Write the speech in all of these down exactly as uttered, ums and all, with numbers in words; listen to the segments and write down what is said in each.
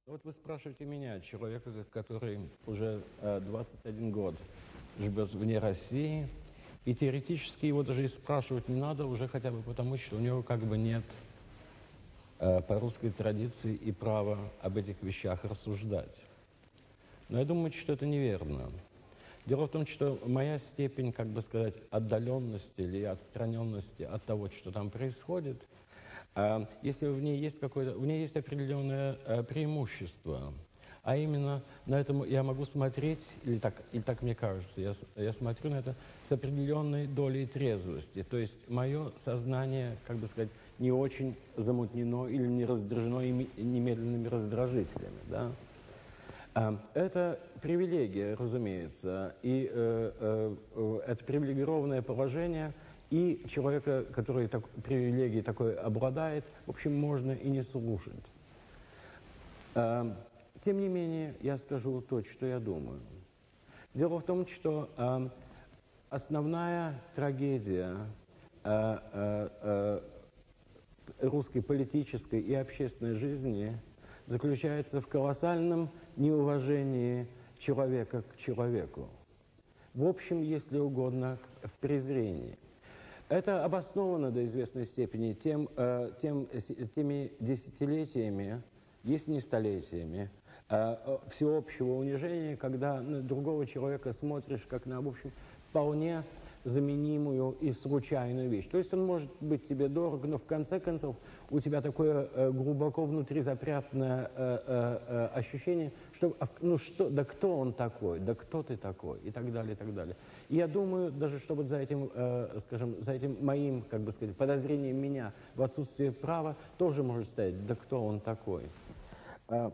Вот вы спрашиваете меня, человека, который уже э, двадцать один год живет вне России, и теоретически его даже и спрашивать не надо уже хотя бы потому, что у него как бы нет э, по русской традиции и права об этих вещах рассуждать. Но я думаю, что это неверно. Дело в том, что моя степень, как бы сказать, отдаленности или отстраненности от того, что там происходит, э, если в ней есть какое-то, в ней есть определенное э, преимущество, а именно на этом я могу смотреть, или так, или так мне кажется, я, я смотрю на это с определенной долей трезвости. То есть мое сознание, как бы сказать, не очень замутнено или не раздражено немедленными раздражителями, да? Это привилегия, разумеется, и э, э, это привилегированное положение, и человека, который так, привилегией такой обладает, в общем, можно и не слушать. Э, тем не менее, я скажу то, что я думаю. Дело в том, что э, основная трагедия э, э, э, русской политической и общественной жизни заключается в колоссальном неуважении человека к человеку. В общем, если угодно, в презрении. Это обосновано до известной степени тем, э, тем, теми десятилетиями, если не столетиями, э, всеобщего унижения, когда на другого человека смотришь как на, в общем, вполне заменимую и случайную вещь. То есть он может быть тебе дорог, но в конце концов у тебя такое э, глубоко внутри запрятанное э, э, э, ощущение, что, ну что, да кто он такой, да кто ты такой, и так далее, и так далее. И я думаю, даже что вот за этим, э, скажем, за этим моим, как бы сказать, подозрением меня в отсутствие права тоже может стоять, да кто он такой. Э,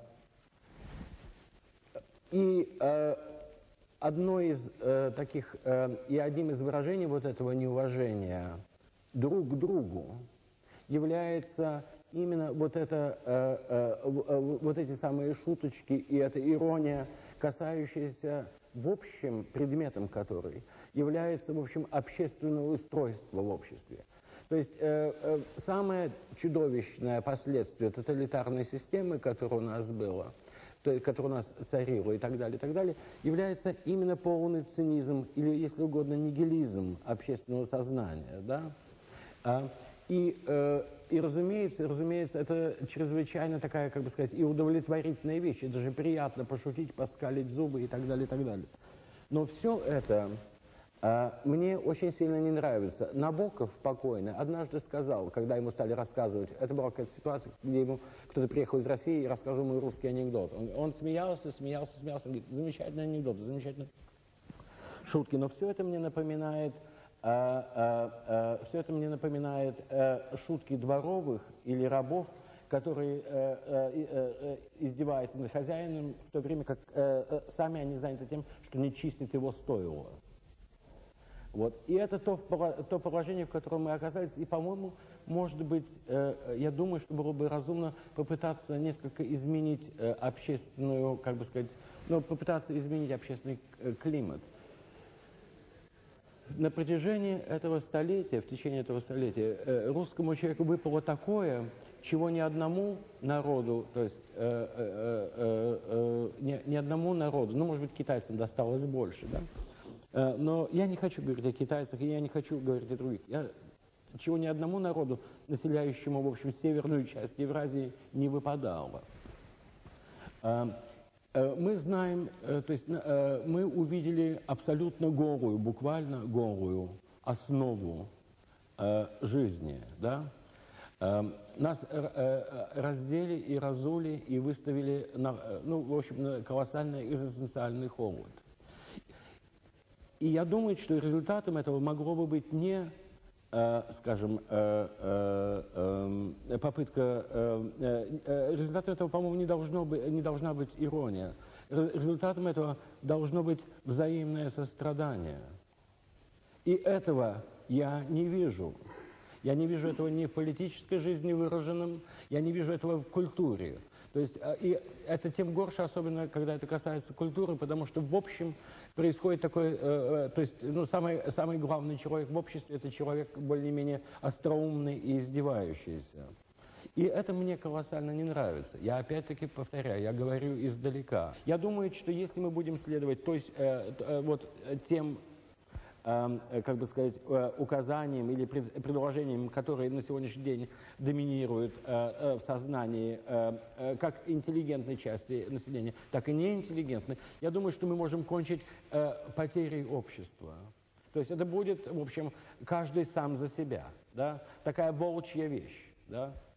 и э, Одно из э, таких, э, и одним из выражений вот этого неуважения друг к другу является именно вот, это, э, э, вот эти самые шуточки и эта ирония, касающаяся в общем предметом которой является, в общем, общественное устройство в обществе. То есть э, э, самое чудовищное последствие тоталитарной системы, которая у нас была, то есть, который у нас царил и так далее, и так далее, является именно полный цинизм или, если угодно, нигилизм общественного сознания, да? А, и, э, и разумеется, разумеется, это чрезвычайно такая, как бы сказать, и удовлетворительная вещь. Это же приятно пошутить, поскалить зубы и так далее, и так далее. Но все это а, мне очень сильно не нравится. Набоков покойный однажды сказал, когда ему стали рассказывать, это была какая-то ситуация, где ему кто-то приехал из России и рассказывал ему русский анекдот. Он, он смеялся, смеялся, смеялся, он говорит, замечательный анекдот, замечательные шутки, но все это мне напоминает, а, а, а, все это мне напоминает а, шутки дворовых или рабов, которые, э, э, э, издеваясь над хозяином, в то время как э, э, сами они заняты тем, что не чистят его стойло. Вот. И это то, то положение, в котором мы оказались. И, по-моему, может быть, э, я думаю, что было бы разумно попытаться несколько изменить э, общественную, как бы сказать, ну, попытаться изменить общественный э, климат. На протяжении этого столетия, в течение этого столетия, э, русскому человеку выпало такое, чего ни одному народу, то есть э, э, э, э, ни, ни одному народу, ну, может быть, китайцам досталось больше, да? Но я не хочу говорить о китайцах, и я не хочу говорить о других. Я, чего ни одному народу, населяющему, в общем, северную часть Евразии, не выпадало. Мы знаем, то есть мы увидели абсолютно голую, буквально голую основу жизни, да? Нас раздели и разули, и выставили, на, ну, в общем, на колоссальный экзистенциальный холод. И я думаю, что результатом этого могло бы быть не, э, скажем, э, э, э, попытка... Э, э, результатом этого, по-моему, не, должно быть, не должна быть ирония. Результатом этого должно быть взаимное сострадание. И этого я не вижу. Я не вижу этого ни в политической жизни выраженном, я не вижу этого в культуре. То есть, и это тем горше, особенно когда это касается культуры, потому что в общем происходит такой, э, то есть, ну, самый, самый главный человек в обществе – это человек более-менее остроумный и издевающийся. И это мне колоссально не нравится. Я опять-таки повторяю, я говорю издалека. Я думаю, что если мы будем следовать то есть, э, э, вот, тем, э, как бы сказать, э, указаниям или пред, предложениям, которые на сегодняшний день доминируют э, э, в сознании э, э, как интеллигентной части населения, так и неинтеллигентной, я думаю, что мы можем кончить э, потерей общества. То есть это будет, в общем, каждый сам за себя. Да? Такая волчья вещь. Да?